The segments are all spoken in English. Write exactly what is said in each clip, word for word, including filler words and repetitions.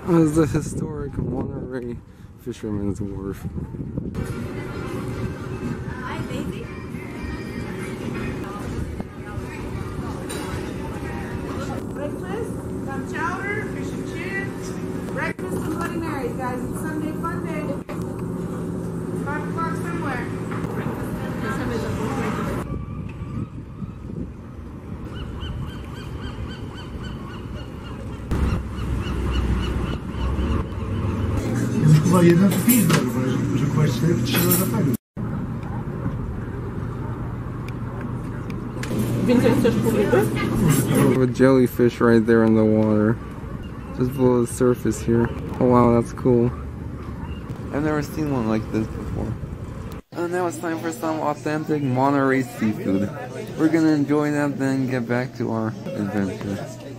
This is the historic Monterey Fisherman's Wharf. Hi, baby. Breakfast, some chowder, fish and chips. Breakfast and Bloody Marys, guys. It's Sunday fun day. Five o'clock somewhere. Chyba jeden wpis do że kłaść sobie w trzy lata tego. We have a jellyfish right there in the water. Just below the surface here. Oh wow, that's cool. I've never seen one like this before. And now it's time for some authentic Monterey seafood. We're gonna enjoy that, then get back to our adventure.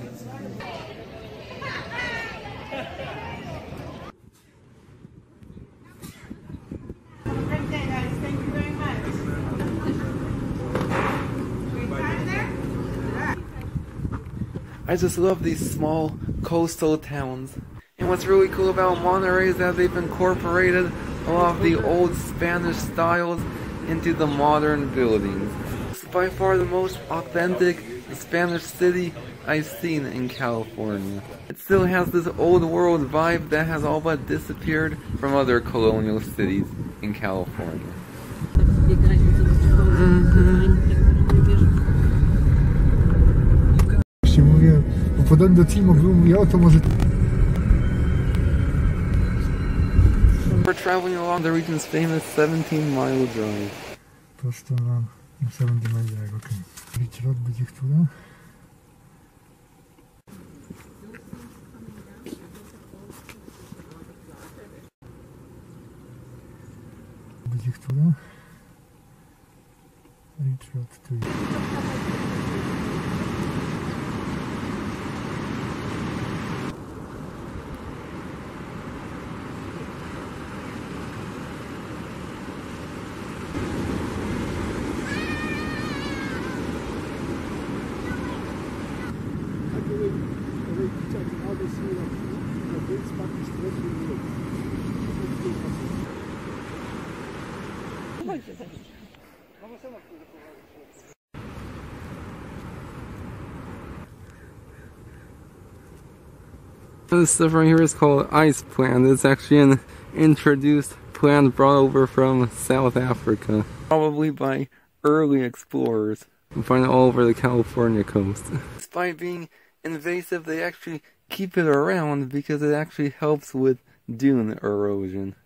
Great day, guys. Thank you very much. Great time there? I just love these small coastal towns. And what's really cool about Monterey is that they've incorporated a lot of the old Spanish styles into the modern buildings. It's by far the most authentic Spanish city I've seen in California. It still has this old world vibe that has all but disappeared from other colonial cities in California. Mówię, bo podobnie do Timo mówię, o to może... We're traveling along the region's famous seventeen mile drive. Prosto na seventeen mile drive, okej. Beach road będzie która? Będzie która? Beach road tu jest. This stuff right here is called ice plant. It's actually an introduced plant brought over from South Africa, probably by early explorers. You find it all over the California coast. Despite being invasive, they actually keep it around because it actually helps with dune erosion.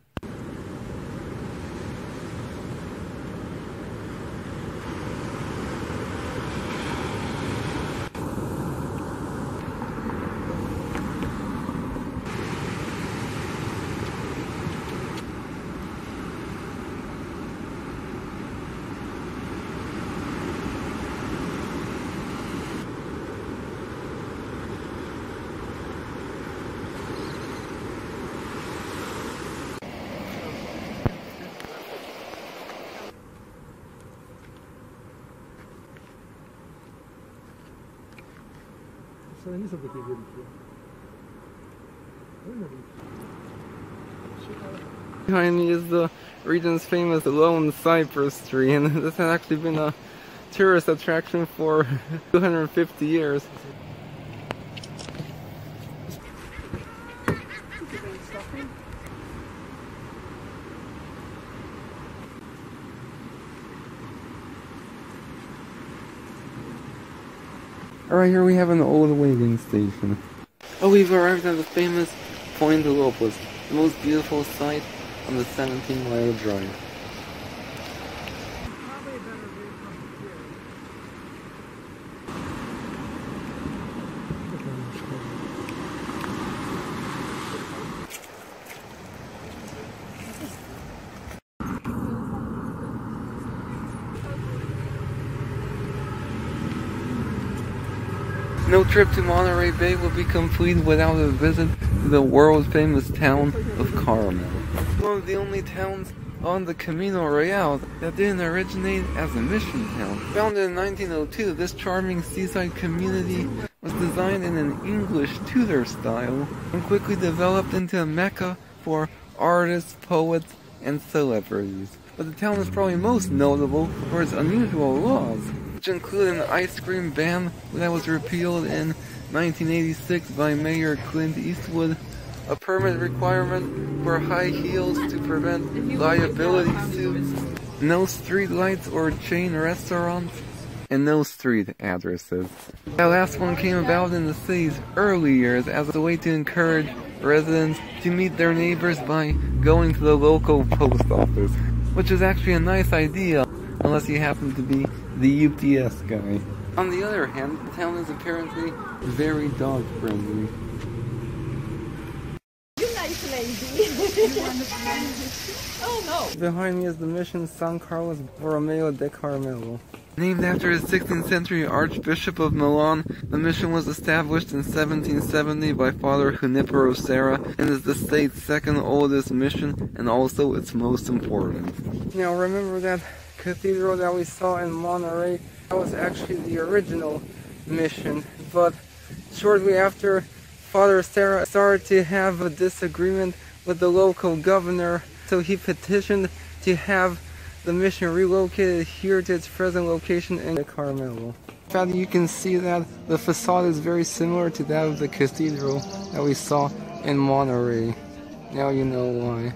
Nie są takie wielkie. Behind me is the region's famous lone cypress tree, and this has actually been a tourist attraction for two hundred fifty years. Alright, here we have an old whaling station. Oh, we've arrived at the famous Point Lopez, the most beautiful sight on the seventeen mile drive. No trip to Monterey Bay will be complete without a visit to the world-famous town of Carmel. One of the only towns on the Camino Real that didn't originate as a mission town. Founded in nineteen oh two, this charming seaside community was designed in an English Tudor style and quickly developed into a mecca for artists, poets, and celebrities. But the town is probably most notable for its unusual laws, which include an ice cream ban that was repealed in nineteen eighty-six by Mayor Clint Eastwood, a permit requirement for high heels to prevent liability suits, no street lights or chain restaurants, and no street addresses. That last one came about in the city's early years as a way to encourage residents to meet their neighbors by going to the local post office, which is actually a nice idea unless you happen to be the U P S guy. On the other hand, the town is apparently very dog friendly. You nice lady. Oh no. Behind me is the mission San Carlos Borromeo de Carmel. Named after the sixteenth century Archbishop of Milan, the mission was established in seventeen seventy by Father Junipero Serra and is the state's second oldest mission and also its most important. Now remember that cathedral that we saw in Monterey? That was actually the original mission, but shortly after, Father Serra started to have a disagreement with the local governor, so he petitioned to have the mission relocated here to its present location in Carmel. In fact, you can see that the facade is very similar to that of the cathedral that we saw in Monterey. Now you know why.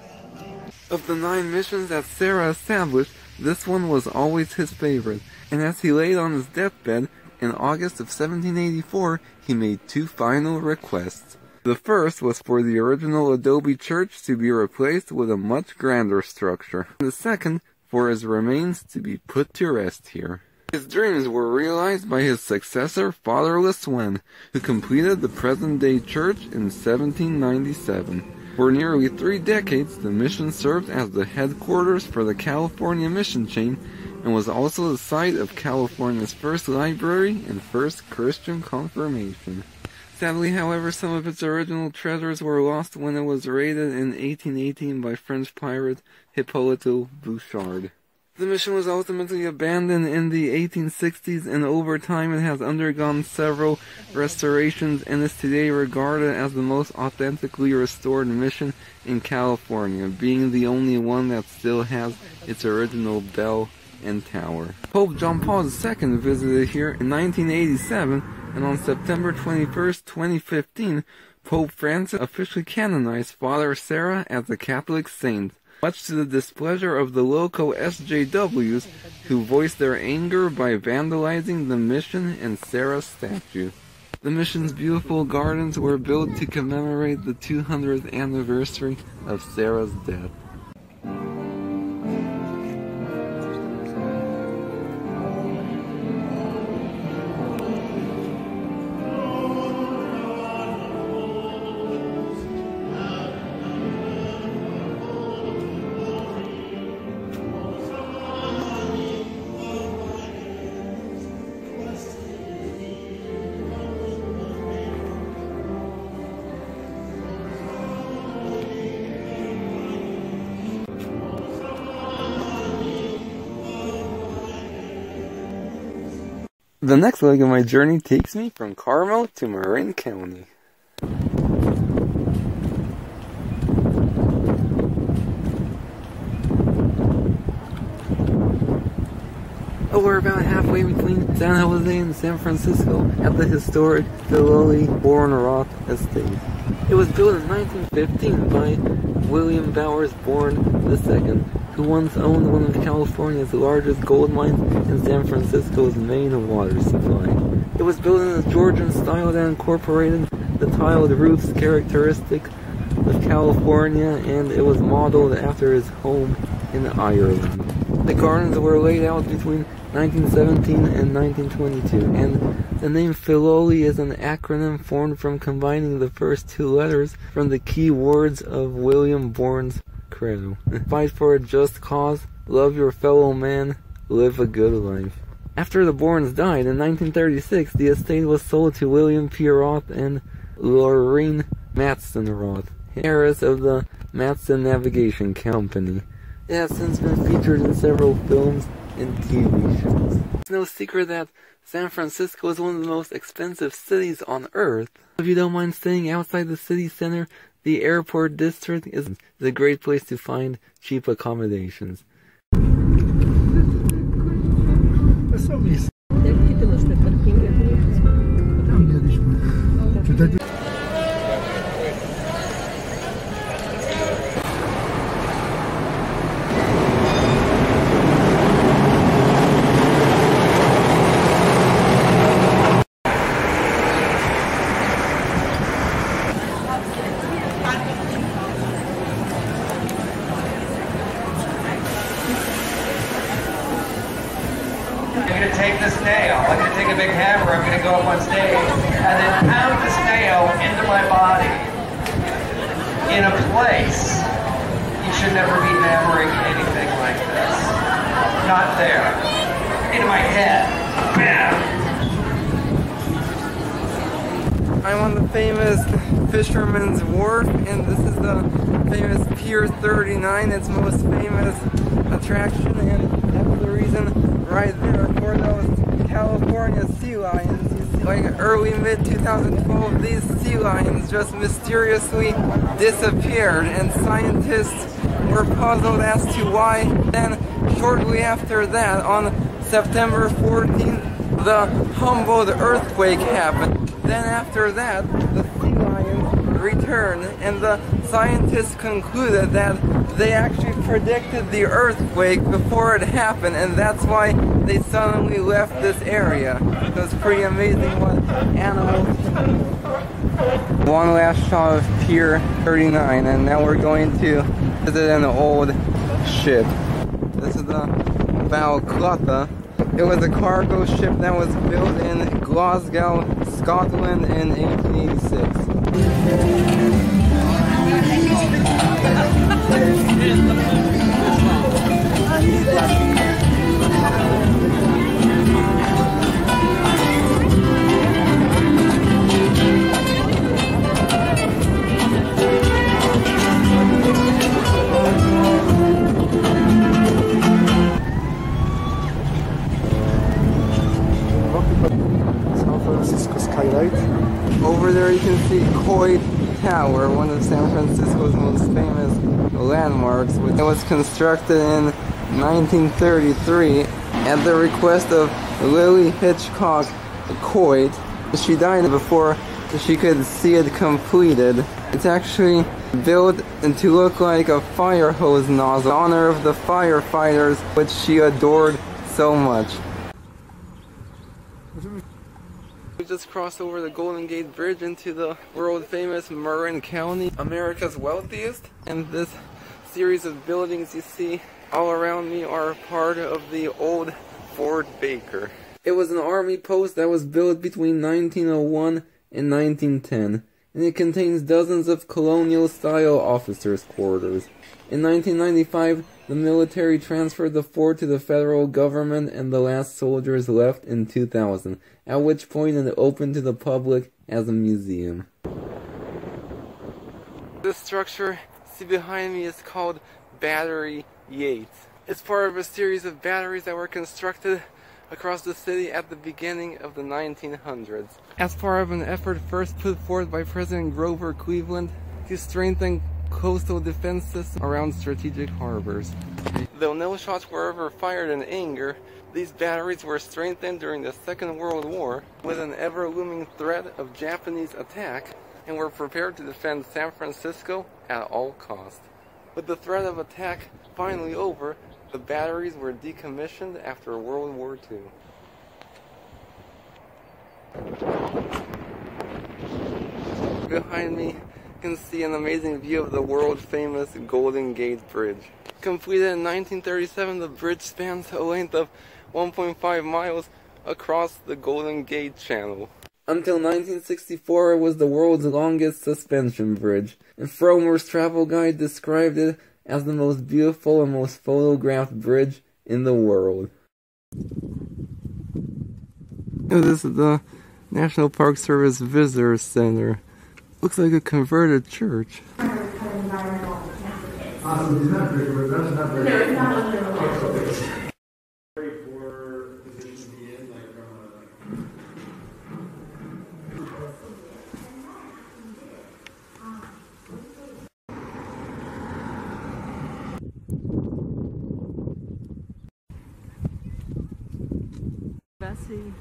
Of the nine missions that Serra established, this one was always his favorite, and as he laid on his deathbed in August of seventeen eighty-four, he made two final requests. The first was for the original adobe church to be replaced with a much grander structure. The second, for his remains to be put to rest here. His dreams were realized by his successor, Father Lasuen, who completed the present-day church in seventeen ninety-seven. For nearly three decades, the mission served as the headquarters for the California mission chain and was also the site of California's first library and first Christian confirmation. Sadly, however, some of its original treasures were lost when it was raided in eighteen eighteen by French pirate Hippolyte Bouchard. The mission was ultimately abandoned in the eighteen sixties, and over time it has undergone several restorations and is today regarded as the most authentically restored mission in California, being the only one that still has its original bell and tower. Pope John Paul the Second visited here in nineteen eighty-seven, and on September twenty-first, twenty fifteen, Pope Francis officially canonized Father Serra as a Catholic saint, much to the displeasure of the local S J Ws, who voiced their anger by vandalizing the mission and Serra's statue. The mission's beautiful gardens were built to commemorate the two hundredth anniversary of Serra's death. The next leg of my journey takes me from Carmel to Marin County. Oh, we're about halfway between San Jose and San Francisco at the historic Filoli Estate. It was built in nineteen fifteen by William Bowers Bourne the Second, who once owned one of California's largest gold mines and San Francisco's main water supply. It was built in a Georgian style that incorporated the tiled roofs characteristic of California, and it was modeled after his home in Ireland. The gardens were laid out between nineteen seventeen and nineteen twenty-two, and the name Filoli is an acronym formed from combining the first two letters from the key words of William Bourne's credo. Fight for a just cause, love your fellow man, live a good life. After the Bournes died in nineteen thirty-six, the estate was sold to William Pier and Lorraine Matson Roth, heiress of the Matson Navigation Company. It has since been featured in several films and T V shows. It's no secret that San Francisco is one of the most expensive cities on earth. If you don't mind staying outside the city center, the airport district is a great place to find cheap accommodations. I'm going to take this nail, I'm going to take a big hammer, I'm going to go up on stage, and then pound this nail into my body in a place. You should never be hammering anything like this. Not there. Into my head. Bam! I'm on the famous Fisherman's Wharf, and this is the famous Pier thirty-nine, its most famous attraction, and that's the reason right there for those California sea lions. You see, like early mid twenty twelve, these sea lions just mysteriously disappeared, and scientists were puzzled as to why. Then, shortly after that, on September fourteenth, the Humboldt earthquake happened. Then after that, the sea lions returned, and the scientists concluded that they actually predicted the earthquake before it happened, and that's why they suddenly left this area. It was pretty amazing what animals. One last shot of Pier thirty-nine, and now we're going to visit an old ship. This is the Balclutha. It was a cargo ship that was built in Glasgow, Scotland in eighteen eighty-six. Over there you can see Coit Tower, one of San Francisco's most famous landmarks, which was constructed in nineteen thirty-three at the request of Lily Hitchcock Coit. She died before she could see it completed. It's actually built to look like a fire hose nozzle in honor of the firefighters, which she adored so much. We just crossed over the Golden Gate Bridge into the world famous Marin County, America's wealthiest, and this series of buildings you see all around me are part of the old Fort Baker. It was an army post that was built between nineteen oh one and nineteen ten, and it contains dozens of colonial-style officers' quarters. In nineteen ninety-five, the military transferred the fort to the federal government, and the last soldiers left in two thousand, at which point it opened to the public as a museum. This structure you see behind me is called Battery Yates. It's part of a series of batteries that were constructed across the city at the beginning of the nineteen hundreds, as part of an effort first put forth by President Grover Cleveland to strengthen coastal defense system around strategic harbors. Though no shots were ever fired in anger, these batteries were strengthened during the Second World War with an ever-looming threat of Japanese attack, and were prepared to defend San Francisco at all costs. With the threat of attack finally over, the batteries were decommissioned after World War Two. Behind me, you can see an amazing view of the world-famous Golden Gate Bridge. Completed in nineteen thirty-seven, the bridge spans a length of one point five miles across the Golden Gate Channel. Until nineteen sixty-four, it was the world's longest suspension bridge, and Frommer's travel guide described it as the most beautiful and most photographed bridge in the world. This is the National Park Service Visitor Center. Looks like a converted church. see.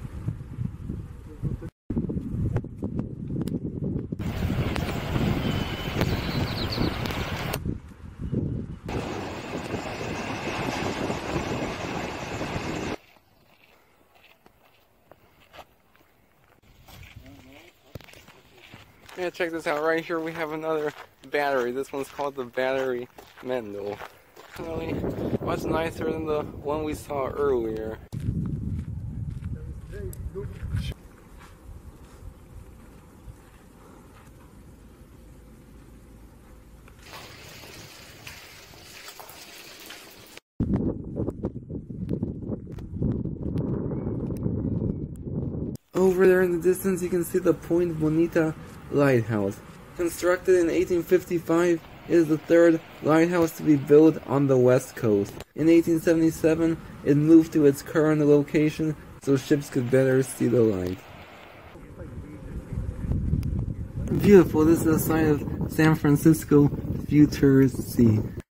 Yeah, check this out. Right here we have another battery. This one's called the Battery Mendel. Really much nicer than the one we saw earlier. Over there in the distance you can see the Point Bonita Lighthouse. Constructed in eighteen fifty-five, it is the third lighthouse to be built on the west coast. In eighteen seventy-seven, it moved to its current location so ships could better see the light. Beautiful, this is the site of San Francisco Futures Sea.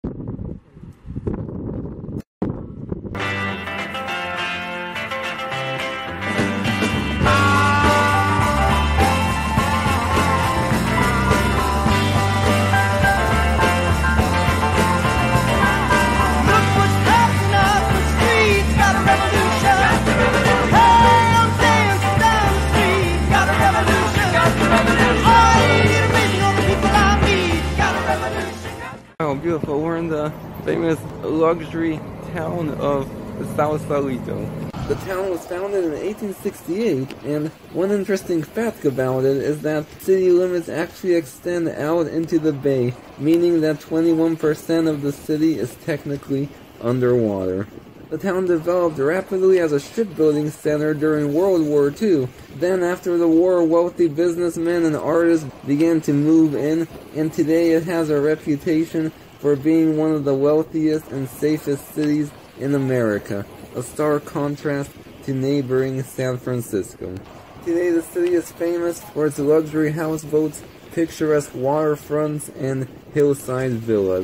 Oh, beautiful. We're in the famous luxury town of Sausalito. The town was founded in eighteen sixty-eight, and one interesting fact about it is that city limits actually extend out into the bay, meaning that twenty-one percent of the city is technically underwater. The town developed rapidly as a shipbuilding center during World War Two. Then after the war, wealthy businessmen and artists began to move in, and today it has a reputation for being one of the wealthiest and safest cities in America, a stark contrast to neighboring San Francisco. Today the city is famous for its luxury houseboats, picturesque waterfronts, and hillside villas.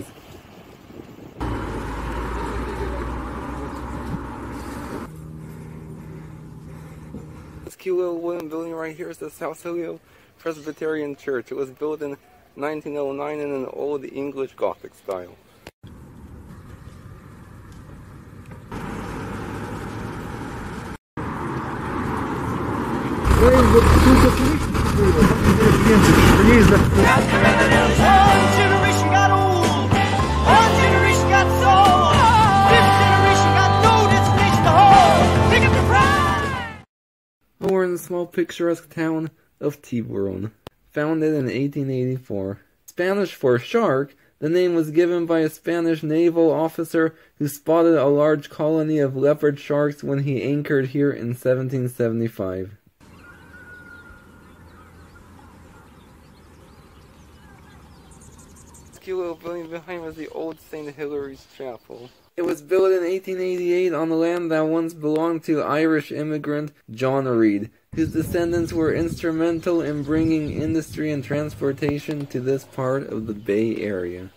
This cute little wooden building right here is the Sausalito Presbyterian Church. It was built in nineteen oh nine in an old English Gothic style. We're in the small picturesque town of Tiburon. Founded in eighteen eighty-four. Spanish for shark, the name was given by a Spanish naval officer who spotted a large colony of leopard sharks when he anchored here in seventeen seventy-five. This cute little building behind was the old Saint Hilary's Chapel. It was built in eighteen eighty-eight on the land that once belonged to Irish immigrant John Reed, whose descendants were instrumental in bringing industry and transportation to this part of the Bay Area.